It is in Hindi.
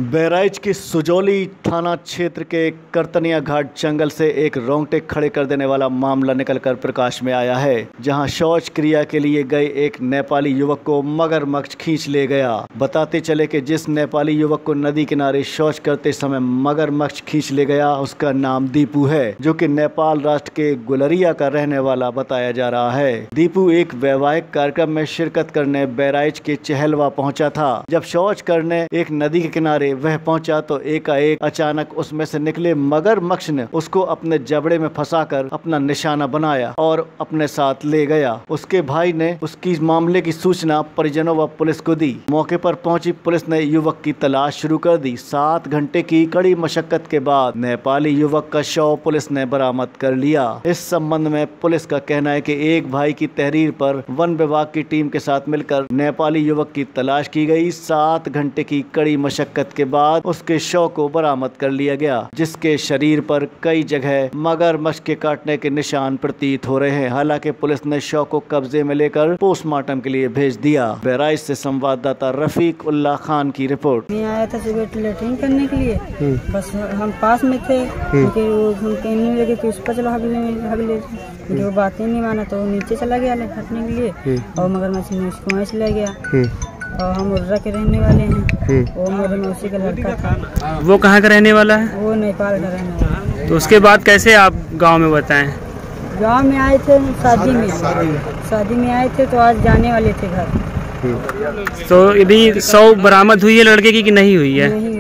बहराइच के सुजौली थाना क्षेत्र के करतनिया घाट जंगल से एक रोंगटे खड़े कर देने वाला मामला निकलकर प्रकाश में आया है, जहां शौच क्रिया के लिए गए एक नेपाली युवक को मगरमच्छ खींच ले गया। बताते चले कि जिस नेपाली युवक को नदी किनारे शौच करते समय मगरमच्छ खींच ले गया, उसका नाम दीपू है, जो कि नेपाल राष्ट्र के गुलरिया का रहने वाला बताया जा रहा है। दीपू एक वैवाहिक कार्यक्रम में शिरकत करने बहराइच के चहलवा पहुंचा था। जब शौच करने एक नदी के किनारे वह पहुंचा तो एकाएक अचानक उसमें से निकले मगरमच्छ ने उसको अपने जबड़े में फंसाकर अपना निशाना बनाया और अपने साथ ले गया। उसके भाई ने उसकी मामले की सूचना परिजनों व पुलिस को दी। मौके पर पहुंची पुलिस ने युवक की तलाश शुरू कर दी। 7 घंटे की कड़ी मशक्कत के बाद नेपाली युवक का शव पुलिस ने बरामद कर लिया। इस संबंध में पुलिस का कहना है कि एक भाई की तहरीर पर वन विभाग की टीम के साथ मिलकर नेपाली युवक की तलाश की गई। 7 घंटे की कड़ी मशक्कत के बाद उसके शव को बरामद कर लिया गया, जिसके शरीर पर कई जगह मगरमच्छ के काटने के निशान प्रतीत हो रहे हैं। हालांकि पुलिस ने शव को कब्जे में लेकर पोस्टमार्टम के लिए भेज दिया। बहराइच से संवाददाता रफीक उल्लाह खान की रिपोर्ट। मैं आया था सिगरेट लेटरिन करने के लिए, बस हम पास में थे, क्योंकि वो हम कहने लगे कि उस पर चलो हवेली, जो बातें नहीं माना तो नीचे चला गया हटने के लिए, और मगरमच्छ ने उसको वहीं से ले गया। और हम उर्रा के रहने वाले हैं, वो मेरे मौसी का लड़का था। वो कहाँ का रहने वाला है? वो नेपाल का रहने वाला है। तो उसके बाद कैसे आप गांव में बताएं? गांव में आए थे शादी में आए थे, तो आज जाने वाले थे घर। तो यदि शव बरामद हुई है लड़के की कि नहीं हुई है? नहीं